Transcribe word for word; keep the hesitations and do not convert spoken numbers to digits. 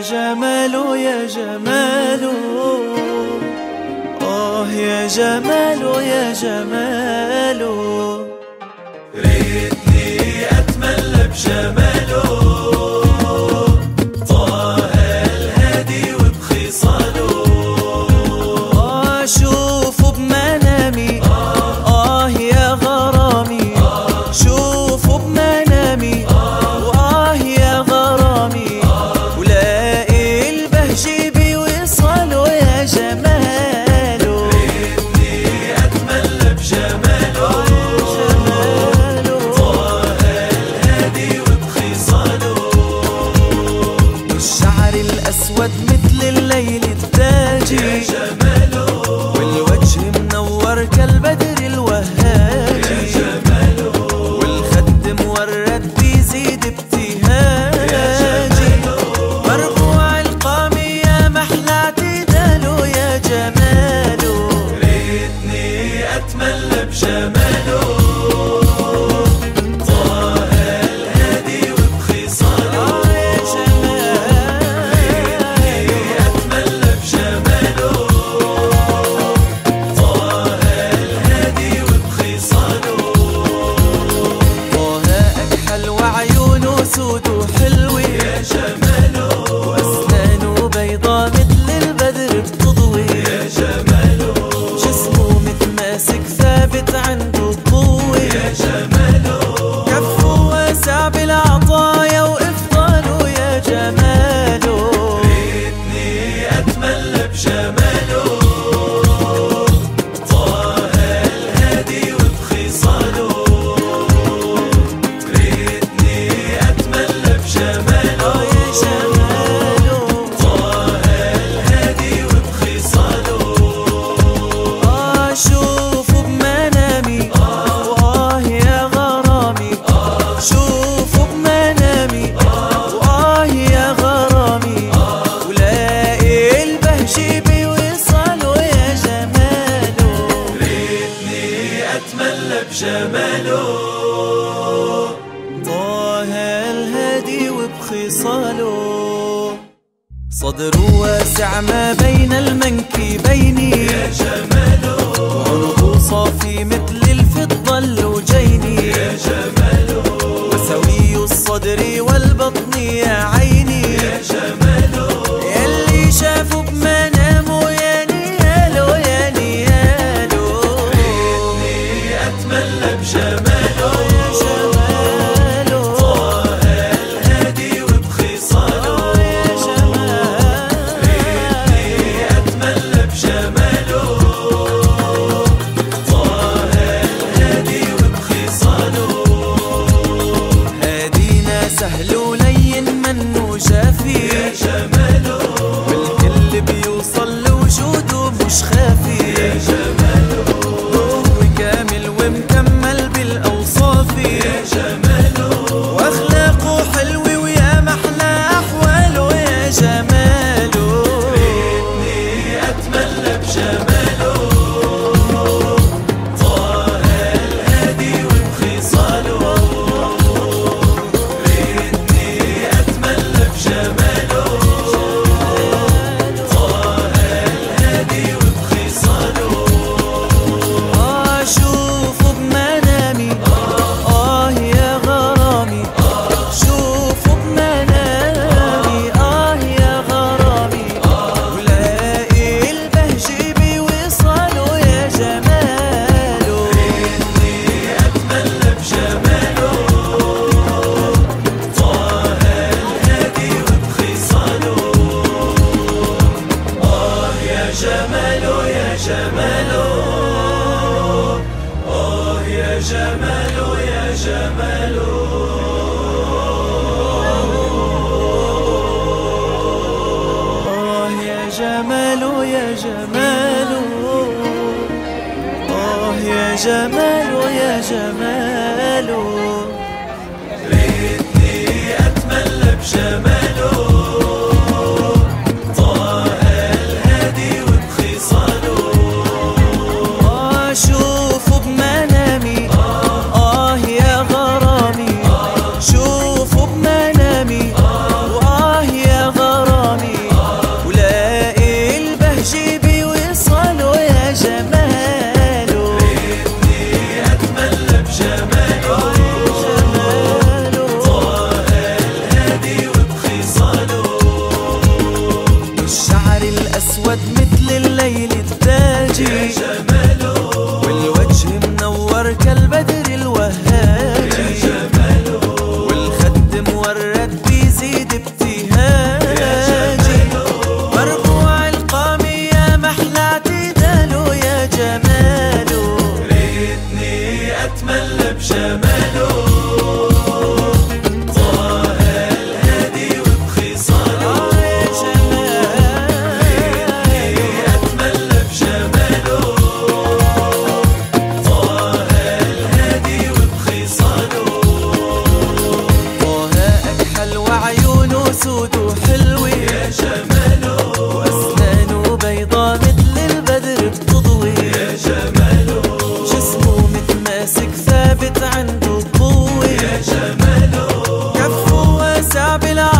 جماله يا جماله، آه يا جماله يا جماله، ريتني أتملى بجماله، طه الهادي وبخصاله، آه شوفوا بمنامي، آه يا غرامي، شوفوا بمنامي، وآه يا غرامي، ولاقي البهجة بوصاله يا جماله، ريتني أتملى بجماله، طه الهادي وبخصاله، الشعر الأسود مثل الليل التاجي يا جماله، والوجه منور كالبدر الوهاجي يا جماله، والخد مورد بيزيد ابتهاجي، مرفوع القامي يا محلى اعتداله يا جماله، ريتني أتملى بجماله، طه الهادي وبخصاله، يا جماله، ريتني أتملى بجماله، طه الهادي وبخصاله، طه أكحل وعيونه سود وحلوة يا جماله، وأسنانه بيضا مثل البدر بتضوي يا جماله، جسمه متماسك ثابت عنده قوة يا جماله، كفه واسع بالعطايا وإفضاله يا جماله، ريتني أتملى بجماله، طه الهادي وبخصاله، ريتني أتملى بجماله، يا جماله، طه الهادي وبخصاله، آه شوفوا بمنامي، وآه يا غرامي، شوفوا بمنامي، وآه يا غرامي، ولاقي البهجة بوصاله يا جماله، ريتني أتملى بجماله، طه الهادي وبخصاله، صدره واسع ما بين المنكبين، يا جماله، وعنقه صافي مثل الفضة اللوجين، يا جماله، وسوي الصدر والبطن يا عيني، يا جماله، يلي شافوا بمنامه يا نياله يا نياله، ريتني أتملى بجماله، يا جماله، طه الهادي وبخصاله، يا جماله، ريتني أتملى بجماله، طه الهادي وبخصاله، هادينا سهل ولين منه جافي، يا جماله، والكل بيوصل لوجوده مش خافي، يا جماله، هو كامل ومكمل بالأوصاف، يا جماله، واخلاقه حلوة ويا محلى أحواله يا جماله، ريتني أتملى بجماله، طه الهادي وبخصاله، ريتني أتملى بجماله، طه الهادي وبخصاله، آه شوفوا بمنامي، آه يا غرامي، شوفوا بمنامي، آه يا غرامي، ولاقي البهجة بوصاله يا جماله، ريتني أتملى بجماله، طه الهادي وبخصاله، آه يا جماله يا جماله، آه يا جماله يا جماله، آه يا جماله يا جماله، آه يا جماله يا جماله، ريتني أتملى بجماله، طه الهادي وبخصاله، آه شوفوا بمنامي، آه يا غرامي، شوفوا بمنامي، وآه يا غرامي، اسود مثل الليل التاجي يا جماله، والوجه منور كالبدر الوهاجي يا جماله، والخد مورد بيزيد ابتهاجي مرفوع القامي يا محلى اعتداله يا جماله ريتني اتملى بجماله طه الهادي وبخصاله يا جماله ريتني اتملى بجماله طه الهادي وبخصاله طه أكحل وعيونه سود وحلوة يا جماله، وأسنانه بيضا مثل البدر بتضوي يا جماله، جسمه متماسك ثابت عنده قوة يا جماله، كفه واسع بالعالم